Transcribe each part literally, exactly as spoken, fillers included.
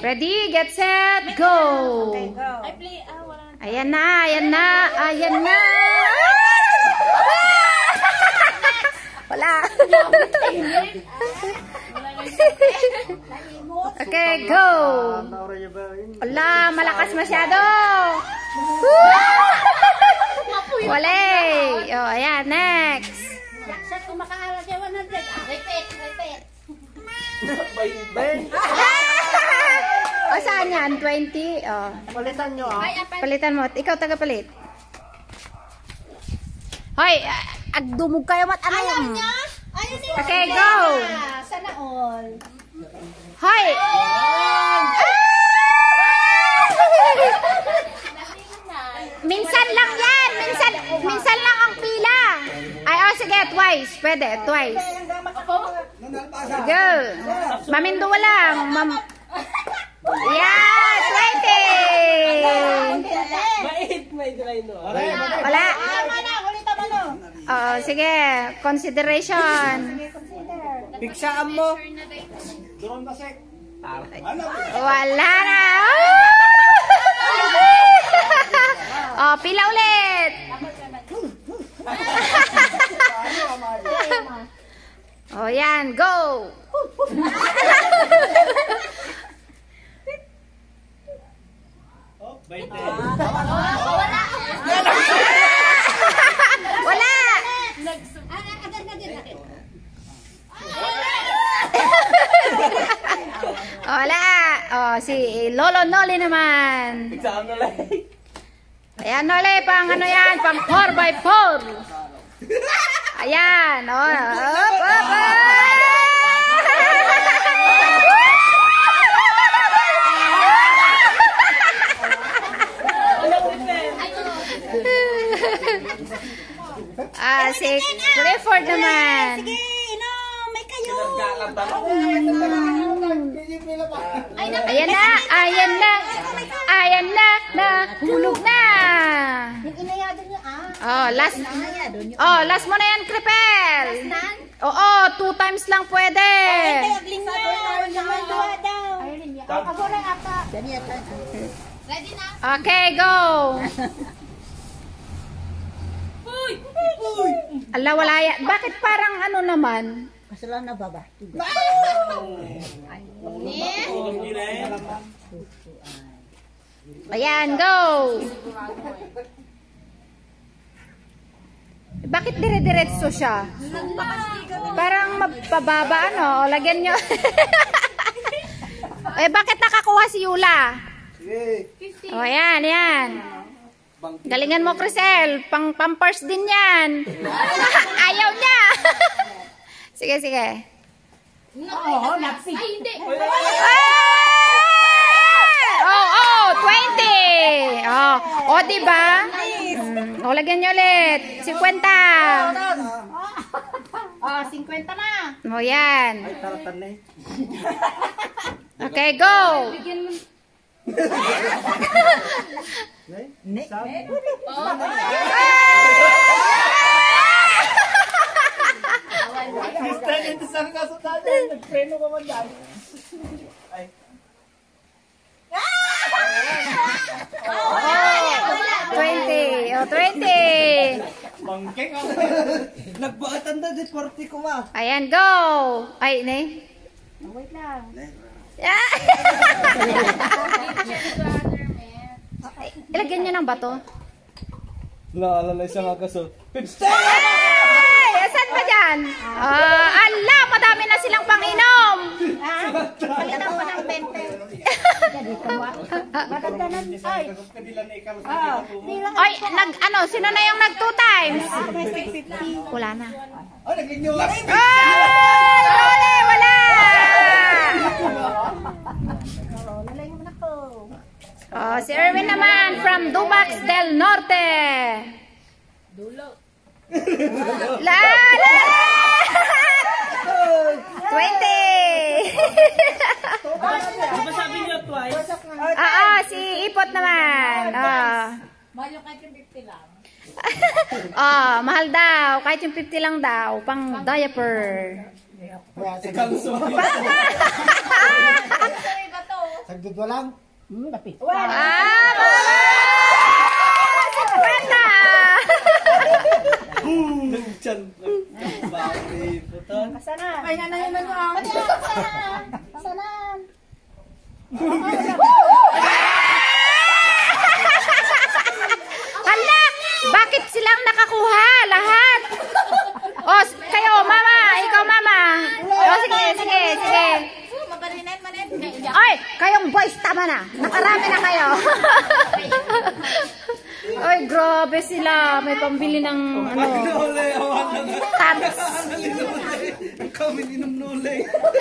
Ready, get set, go! Okay, go. I play, ah, wala na. Ayan na, ayan na, ayan na! Wala! Okay, go! Wala, malakas masyado! Wala! Oh, ayan, next! Set kung makaalas yung one hundred. Ah, repeat, repeat. O, saan yan? twenty? Oh. Palitan nyo ah. Palitan mo. Ikaw tagapalit. Hoy, ah, agdumog kayo mat ano? Ayaw niya? Ayaw niya. Okay, go! Sana all. Hoy! Minsan lang yan! Minsan, minsan lang ang pila. Ay, oh, sige, twice. Pwede, twice. Go! Mamindo lang. Mam yeah, twenty! Mait, may dry no. Wala. Tama na, ulit mo no. Oh, sige, consideration. Piksaan mo. Doon ba sek? Wala na. Oh, pila ulit. Oh, yan, go. Wala. Agad na din natin. Wala. Oh, si Lolo Noli naman. Piksaan mo lang. Ayan, Noli, pang ano yan, pang four by four. Ayan, oh. Up, up, up. Ah, si Clifford naman. Sige, inom. May kayo. Ayan na, ayan na, ayan na, nahulog na. Yung inayado niyo ah. Oh, last, Inayado niyo. oh, last mo na yan, Cripel. Oo, two times lang pwede. Ay, agling na. Naman duwa daw. Ako lang ata. Dani ata. Ready na? Okay, go. Ala, wala yan. Bakit parang ano naman? Masala na baba. Ayan, go. Bakit dire-diretso siya? Parang mapababa, ano? O, lagyan nyo. Eh, bakit nakakuha si Yula? O, ayan, ayan. Galingan mo, Crisel. Pang pampers din yan. Ayaw niya. Sige, sige. Oo, napsi. Ay, hindi. Oh, oh, twenty. Oh, oh, diba? Mm, oh, lagyan niyo ulit. fifty. Oh, fifty na. Oh, yan. Ay, taratan na eh. Okay, go. Ne? Sabi? Stand ito sa kasutanan. Nagpreno ka man dyan. Ay. twenty. Oh, twenty. Bangkeng ako. Nagbaatan na di forty ko ma. Ayan, go. Ay, ne. Wait lang. Yeah. Ay, ilagyan niyo ng bato. Naalala isang agaso. Ay! Asan ba dyan? Ah, ala, madami na silang panginom. Palitan ko ng twenty. Dito mo. Maganda na. Ay. Ah, Ay, nag, ano, sino na yung nag two times? Wala na. Oh, naging nyo lang. Ay! Wala, wala! lalay mo na ko. Oh, si Erwin naman from Dumax del Norte. Dulo. La, la! twenty. Diba sabi niyo twice? Ah, ah, si Ipot naman. Ah. Mahal yung kahit yung fifty lang. Oh, mahal daw. Kahit yung fifty lang daw. Pang diaper. Kalso. Sagdud walang. Hmm, lapit. Ah, Kwenta! Nagchan. Bakit putan? Sana. Ay, nanay na mo. Sana. Hala! Bakit silang nakakuha lahat? O, kayo, mama. Ikaw, mama. O, sige, sige, sige. Mabarinan, manin. Ay, kayong boys, tama na. Nakarami na kayo. Ay, grabe sila. May pambili ng, ano, Nole, awan na nga. tats. Kami inom nole.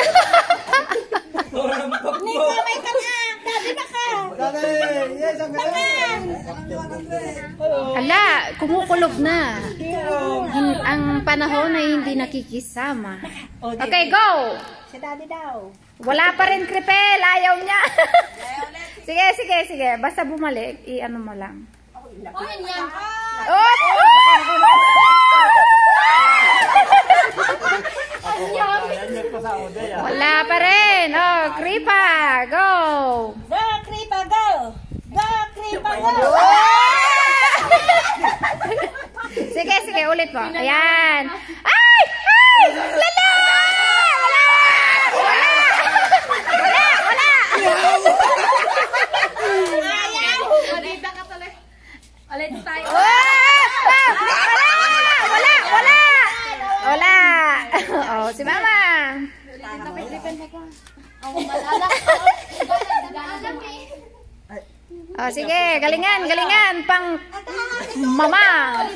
Orang paklo. May ka na. Dali na ka. Dali, yes, ang galing. Hala, kumukulob na. Hin- ang panahon ay hindi nakikisama. Okay, go! Si daddy daw. Wala pa rin kripel, ayaw niya. Sige, sige, sige. Basta bumalik, i-ano mo lang. Oh, yan yan. Oh! Wala pa rin. Oh, kripa, go! Go, Kripa, go. Go, Kripa, go. Sige, sige, ulit po. Ayan. Ay! Ay! Lala! Wala! Wala! Wala! Wala! Ulit ka tuloy. Ulit tayo. Ah! Wala! Wala! Wala! Wala! Oh, si Mama. Oh, sige, galingan, galingan pang Mama.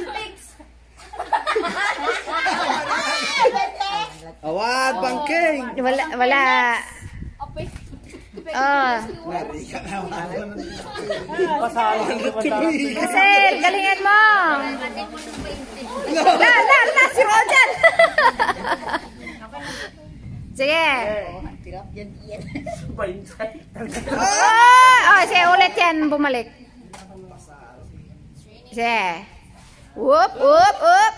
Awad, bangking. Wala, wala. Oh, Pasalan na tuloy. Sir, galingan mo. La, la, la, si Rojan. Sige. Oh, oh, sige, ulit yan, bumalik. Sige. Whoop, whoop, whoop,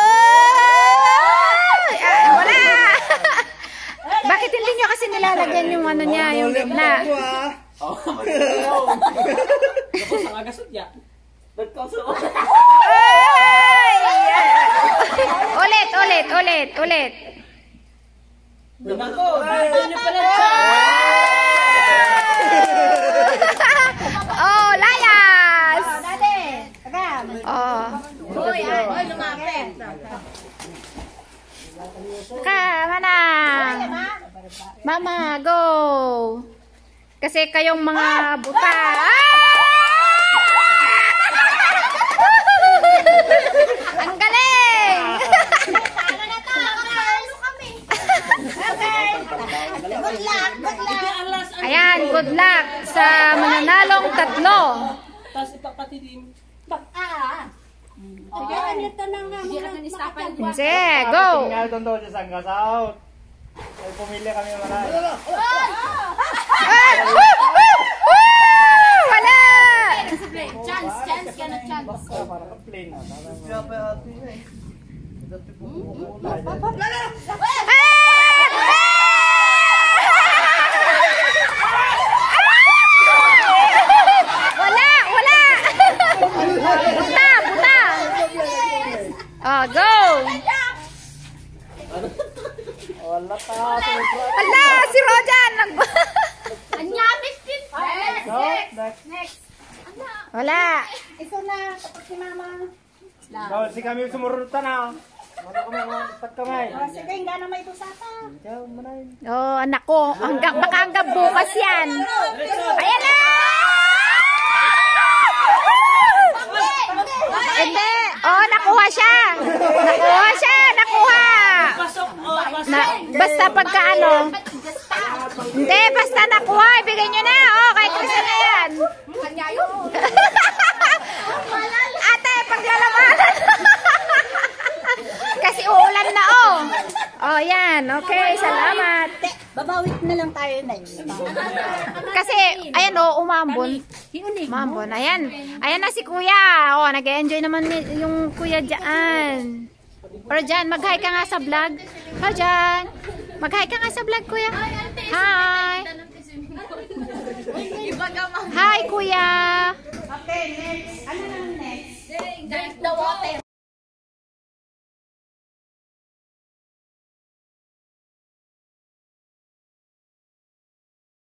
whoop. Ah, wala. Bakit hindi nyo kasi nilalagyan yung ano niya, yung gitna? Ay! Ulit, ulit, ulit, ulit. Oh, layas! Daddy. Agam. Oh. Uy, ay, lumapit. Ka, mana? Mama, go! Kasi kayong mga buta. Ang galing! Paano na to? Paano kami? Okay. Good luck, good luck. Ayan, good luck sa mananalong tatlo. Ah. Sige, ano to na nga. Hindi lang ni-stopan. Sige, go! Tingnan doon doon sa Sangasaut. Ay pumili kami marami. Ah! Woo! Woo! Woo! Wala! Chance, chance ka na chance. Para ka plain na. Wala! Wala! Buta! Buta! Oh, go! Wala ta. Hala! Si Rojan! Nag... Anya, biscuit. Next. Next. Wala! Ito na, tapos si mama. Bawal si kami sumurutan na. Wala kami mag-start kamay. Oh, sige, hindi na may tusata. Ikaw manayin. Oh, anak ko. Hanggang, baka hanggang bukas yan. Ayan na! Hindi. Oh, nakuha siya. Nakuha siya. Nakuha. Na, basta pagka ano. Hindi, basta nakuha. Ibigay nyo na. Oh, kay Krista na yan. Kanya yun. Ate, paglalabanan. Kasi uulan na, oh. Oh, yan. Okay, salamat. Babawit na lang tayo next. Kasi, ayan, oh, umambon. Umambon. Ayan. Ayan na si kuya. Oh, nag-enjoy naman ni- yung kuya dyan. Pero dyan, mag-hi ka nga sa vlog. Ha, dyan. Mag-hi ka nga sa vlog, kuya. Hi. kuya. Okay, next. Ano na next? Drink the water.